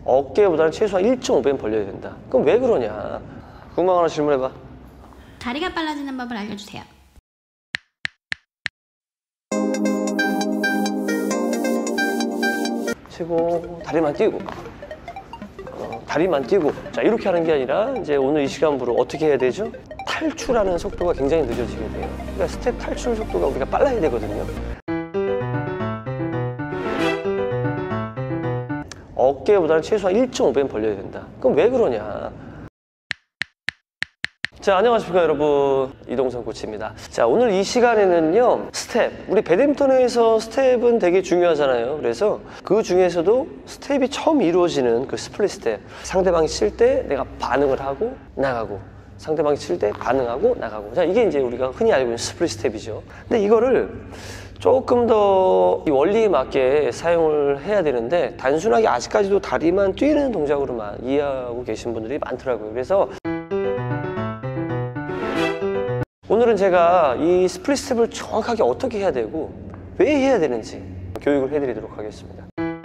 어깨보다는 최소한 1.5배는 벌려야 된다. 그럼 왜 그러냐? 궁금한 하나 질문해봐. 다리가 빨라지는 법을 알려주세요. 치고 다리만 띄고 다리만 띄고, 자 이렇게 하는 게 아니라 이제 오늘 이 시간부로 어떻게 해야 되죠? 탈출하는 속도가 굉장히 늦어지게 돼요. 그러니까 스텝 탈출 속도가 우리가 빨라야 되거든요. 어깨보다는 최소한 1.5배는 벌려야 된다. 그럼 왜 그러냐? 자, 안녕하십니까 여러분, 이동선 코치입니다. 자, 오늘 이 시간에는요, 스텝, 우리 배드민턴에서 스텝은 되게 중요하잖아요. 그래서 그 중에서도 스텝이 처음 이루어지는 그 스플릿 스텝, 상대방이 칠 때 내가 반응을 하고 나가고, 상대방이 칠 때 반응하고 나가고, 자, 이게 이제 우리가 흔히 알고 있는 스플릿 스텝이죠. 근데 이거를 조금 더 이 원리에 맞게 사용을 해야 되는데, 단순하게 아직까지도 다리만 뛰는 동작으로만 이해하고 계신 분들이 많더라고요. 그래서 오늘은 제가 이 스플릿 스텝을 정확하게 어떻게 해야 되고 왜 해야 되는지 교육을 해드리도록 하겠습니다.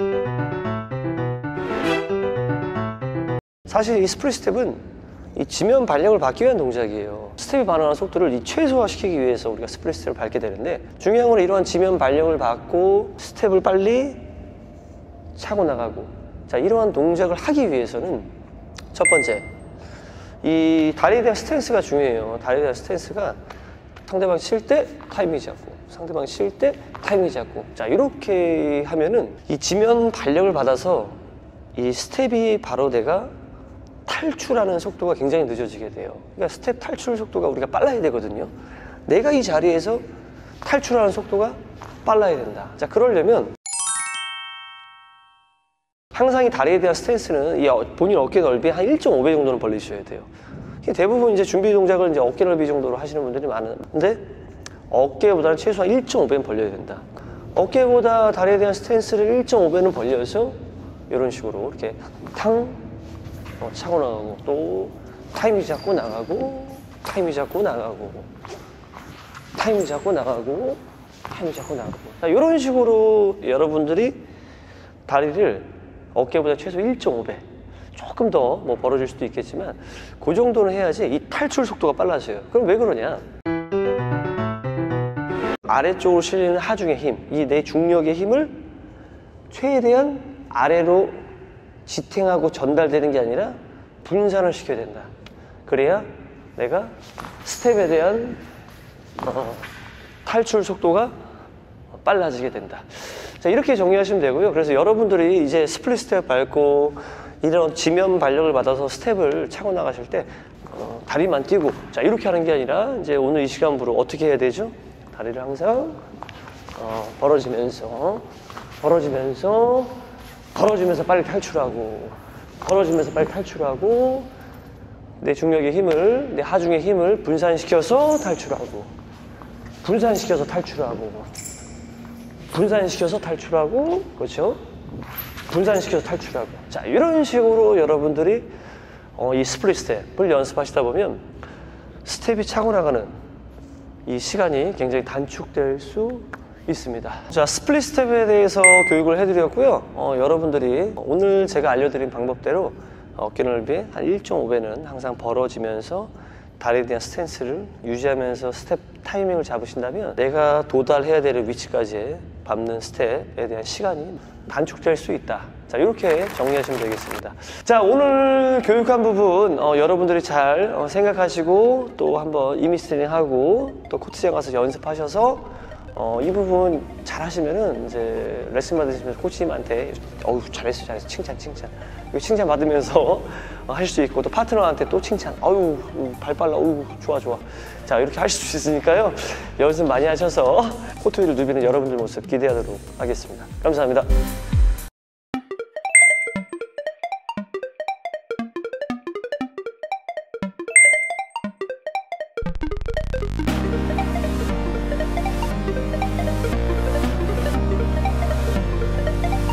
사실 이 스플릿 스텝은 이 지면 발력을 받기 위한 동작이에요. 스텝이 반응하는 속도를 이 최소화시키기 위해서 우리가 스플릿 스텝을 밟게 되는데, 중요한 건 이러한 지면 발력을 받고 스텝을 빨리 차고 나가고, 자 이러한 동작을 하기 위해서는 첫 번째, 이 다리에 대한 스탠스가 중요해요. 다리에 대한 스탠스가 상대방이 칠 때 타이밍 잡고, 상대방이 칠 때 타이밍 잡고, 자 이렇게 하면은 이 지면 발력을 받아서 이 스텝이 바로 내가 탈출하는 속도가 굉장히 늦어지게 돼요. 그러니까 스텝 탈출 속도가 우리가 빨라야 되거든요. 내가 이 자리에서 탈출하는 속도가 빨라야 된다. 자 그러려면 항상 이 다리에 대한 스탠스는 이 본인 어깨 넓이의 한 1.5배 정도는 벌리셔야 돼요. 대부분 이제 준비 동작을 이제 어깨 넓이 정도로 하시는 분들이 많은데, 어깨보다는 최소한 1.5배는 벌려야 된다. 어깨보다 다리에 대한 스탠스를 1.5배는 벌려서 이런 식으로 이렇게 탕 차고 나가고, 또 타이밍 잡고 나가고, 타이밍 잡고 나가고, 타이밍 잡고 나가고, 타이밍 잡고 나가고, 자, 이런 식으로 여러분들이 다리를 어깨보다 최소 1.5배, 조금 더 뭐 벌어질 수도 있겠지만 그 정도는 해야지 이 탈출 속도가 빨라져요. 그럼 왜 그러냐? 아래쪽으로 실리는 하중의 힘, 이 내 중력의 힘을 최대한 아래로 지탱하고 전달되는 게 아니라 분산을 시켜야 된다. 그래야 내가 스텝에 대한 탈출 속도가 빨라지게 된다. 자, 이렇게 정리하시면 되고요. 그래서 여러분들이 이제 스플릿 스텝 밟고 이런 지면 발력을 받아서 스텝을 차고 나가실 때 다리만 띄고, 자 이렇게 하는 게 아니라 이제 오늘 이 시간부로 어떻게 해야 되죠? 다리를 항상 벌어지면서 빨리 탈출하고, 벌어지면서 빨리 탈출하고, 내 중력의 힘을, 내 하중의 힘을 분산시켜서 탈출하고, 분산시켜서 탈출하고, 분산시켜서 탈출하고, 그렇죠? 분산시켜서 탈출하고. 자, 이런 식으로 여러분들이 이 스플릿 스텝을 연습하시다 보면 스텝이 차고 나가는 이 시간이 굉장히 단축될 수 있습니다. 자, 스플릿 스텝에 대해서 교육을 해드렸고요. 여러분들이 오늘 제가 알려드린 방법대로 어깨 넓이 한 1.5배는 항상 벌어지면서 다리에 대한 스탠스를 유지하면서 스텝 타이밍을 잡으신다면 내가 도달해야 되는 위치까지 밟는 스텝에 대한 시간이 단축될 수 있다. 자, 이렇게 정리하시면 되겠습니다. 자, 오늘 교육한 부분 여러분들이 잘 생각하시고 또 한번 이미지 트레이닝하고 또 코치장 가서 연습하셔서 이 부분 잘 하시면은 이제 레슨 받으시면서 코치님한테 어우 잘했어 칭찬 이거 칭찬 받으면서 하실 수 있고, 또 파트너한테 또 칭찬, 어우 발 빨라, 어우 좋아 자 이렇게 하실 수 있으니까요, 연습 많이 하셔서 코트 위를 누비는 여러분들 모습 기대하도록 하겠습니다. 감사합니다.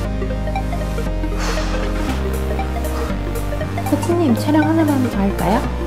코치님, 촬영 하나만 더 할까요?